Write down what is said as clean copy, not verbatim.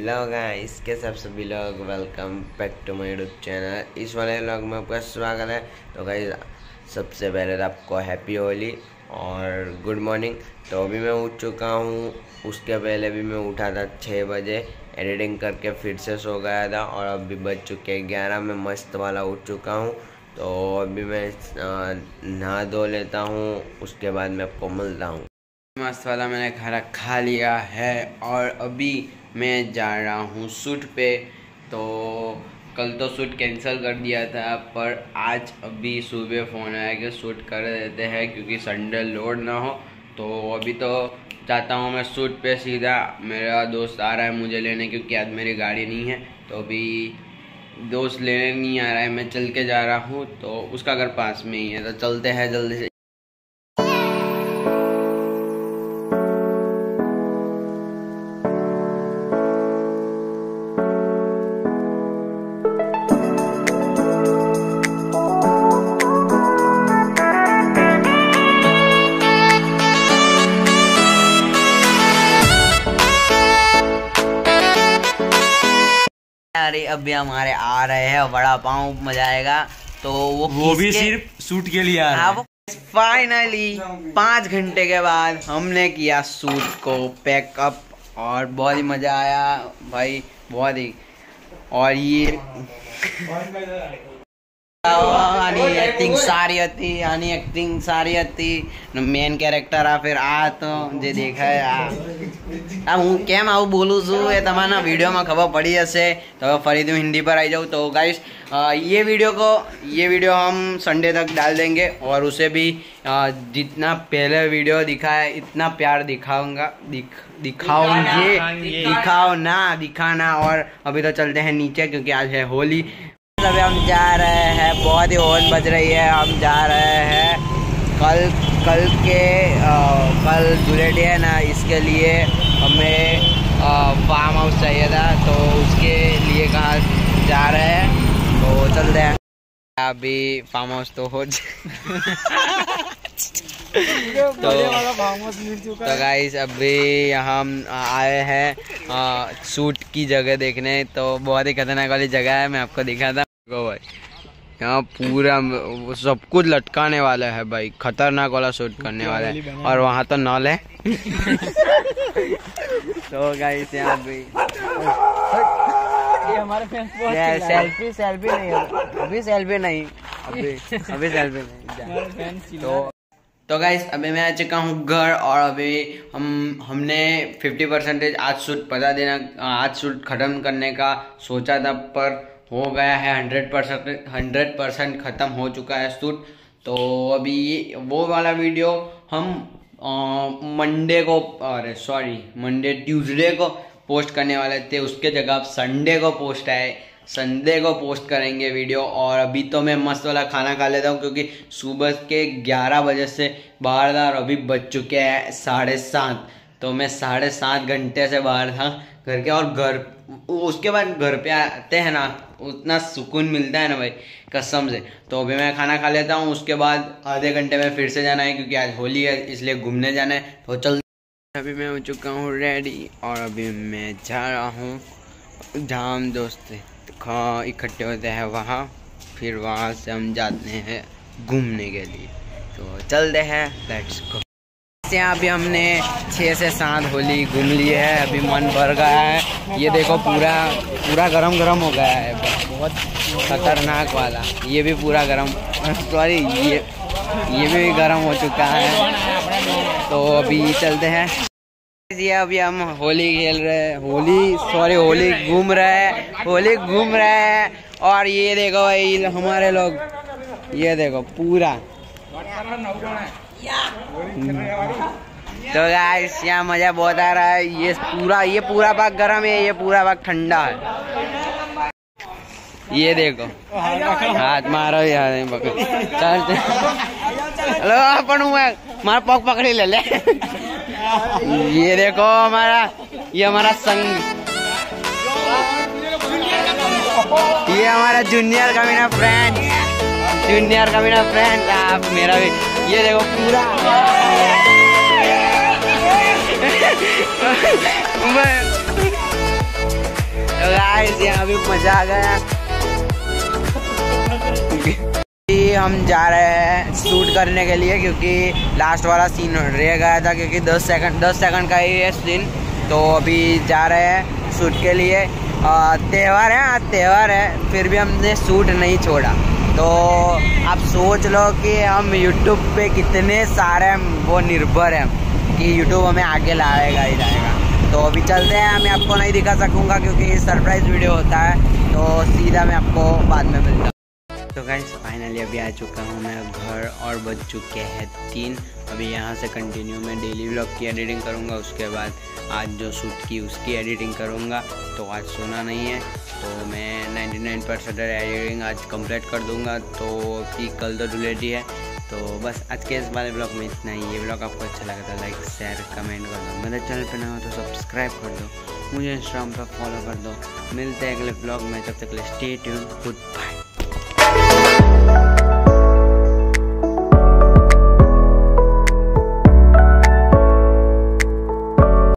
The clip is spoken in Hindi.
हेलो गाइस, इसके सब सभी लोग welcome back to my YouTube channel. इस वाले व्लॉग में आपका स्वागत है। तो गाइस सबसे पहले तो आपको हैप्पी होली और गुड मॉर्निंग। तो अभी मैं उठ चुका हूँ। उसके पहले भी मैं उठा था 6 बजे, एडिटिंग करके फिर से सो गया था और अभी बज चुके हैं 11। मैं मस्त वाला उठ चुका हूँ। तो अभी मैं नहा धो लेता हूँ, उसके बाद मैं आपको मिलता हूँ। मस्त वाला मैंने खाना खा लिया है और अभी मैं जा रहा हूँ शूट पे। तो कल तो शूट कैंसिल कर दिया था, पर आज अभी सुबह फ़ोन आया कि शूट कर देते हैं क्योंकि संडे लोड ना हो। तो अभी तो जाता हूँ मैं शूट पे सीधा। मेरा दोस्त आ रहा है मुझे लेने, क्योंकि आज मेरी गाड़ी नहीं है। तो अभी दोस्त लेने नहीं आ रहा है, मैं चल के जा रहा हूँ। तो उसका घर पास में ही है, तो चलते हैं जल्दी से। अरे अभी हमारे आ रहे हैं वड़ा पाव, मजा आएगा। तो वो भी सिर्फ शूट के लिए आ रहा है। फाइनली 5 घंटे के बाद हमने किया शूट को पैकअप और बहुत ही मजा आया भाई, बहुत ही। और ये एक्टिंग सारी હતી મેન કેરેક્ટર આ ફેર આ તો જે દેખાય આ હું કેમ આવું બોલું છું એ તમારા વિડીયોમાં ખબર પડી હશે। તો ફરીથી हिंदी पर आई जाऊँ। तो गाइस ये वीडियो हम संडे तक डाल देंगे और उसे भी जितना पहले वीडियो दिखाया इतना प्यार दिखाना। और अभी तो चलते हैं नीचे क्योंकि आज है होली। अभी हम जा रहे हैं, बहुत ही हॉर्न बज रही है। हम जा रहे हैं कल बुलेट है ना, इसके लिए हमें फार्म हाउस चाहिए था। तो उसके लिए कहाँ जा रहे हैं, तो चलते हैं। अभी फार्म हाउस तो हो तो गाइस अभी हम आए हैं शूट की जगह देखने। तो बहुत ही खतरनाक वाली जगह है, मैं आपको दिखाता हूँ भाई। यहाँ पूरा सब कुछ लटकाने वाला है भाई, खतरनाक वाला शूट करने वाला है। और वहाँ तो नल है। तो गाइस यहाँ भी ये हमारे सेल्फी नहीं है, अभी सेल्फी नहीं। तो गाइस अभी मैं आ चुका हूँ घर और अभी हमने 50% आज शूट खत्म करने का सोचा था, पर हो गया है 100% खत्म हो चुका है शूट। तो अभी वो वाला वीडियो हम ट्यूसडे को पोस्ट करने वाले थे, उसके जगह अब संडे को पोस्ट करेंगे वीडियो। और अभी तो मैं मस्त वाला खाना खा लेता हूँ क्योंकि सुबह के 11 बजे से बाहर था और अभी बज चुके हैं 7:30। तो मैं 7.5 घंटे से बाहर था घर के। और उसके बाद घर पे आते हैं ना, उतना सुकून मिलता है ना भाई, कसम से। तो अभी मैं खाना खा लेता हूँ, उसके बाद आधे घंटे में फिर से जाना है क्योंकि आज होली है, इसलिए घूमने जाना है। तो चल अभी मैं हो चुका हूँ रेडी और अभी मैं जा रहा हूँ जहाँ हम दोस्त इकट्ठे होते हैं वहाँ, फिर वहाँ से हम जाते हैं घूमने के लिए। तो चलते हैं, लेट्स गो। यहाँ अभी हमने 6 से 7 होली घूम ली है, अभी मन भर गया है। ये देखो पूरा गरम हो गया है, बहुत खतरनाक वाला। ये भी पूरा गरम, सॉरी ये भी गरम हो चुका है। तो अभी चलते हैं। ये अभी हम होली खेल रहे हैं, होली घूम रहे हैं। और ये देखो भाई हमारे लोग, ये देखो पूरा। तो गाइस यहाँ मजा बहुत आ रहा है। ये पूरा भाग गर्म है, ये पूरा भाग ठंडा है। ये देखो हाथ मारो यार, चल हेलो अपन मार पग पकड़ी ले। ये देखो हमारा संग, ये हमारा जूनियर कमीना फ्रेंड आप मेरा भी। ये देखो पूरा तो गाइस यहाँ भी मजा आ गया। हम जा रहे हैं शूट करने के लिए क्योंकि लास्ट वाला सीन रह गया था, क्योंकि 10 सेकंड का ही है सीन। तो अभी जा रहे हैं शूट के लिए। त्यौहार है, आज त्यौहार है, फिर भी हमने शूट नहीं छोड़ा। तो आप सोच लो कि हम यूट्यूब पे कितने सारे वो निर्भर हैं कि यूट्यूब हमें आगे लाएगा ही लाएगा। तो अभी चलते हैं, मैं आपको नहीं दिखा सकूँगा क्योंकि सरप्राइज वीडियो होता है, तो सीधा मैं आपको बाद में मिलता हूँ। तो गाइस फाइनली अभी आ चुका हूँ मैं घर और बज चुके हैं 3। अभी यहाँ से कंटिन्यू मैं डेली व्लॉग की एडिटिंं करूँगा, उसके बाद आज जो शूट की उसकी एडिटिंग करूँगा। तो आज सोना नहीं है, तो मैं 99% एडिटिंग आज कंप्लीट कर दूँगा। तो कि कल तो धुलेटी है। तो बस आज के इस वाले ब्लॉग में इतना ही। ये ब्लॉग आपको अच्छा लगा तो लाइक शेयर कमेंट कर दो। मेरे चैनल पर ना हो तो सब्सक्राइब कर दो, मुझे इंस्टाग्राम पर फॉलो कर दो। मिलते हैं अगले ब्लॉग में, तब तक के लिए स्टे ट्यून्ड, गुड बाय।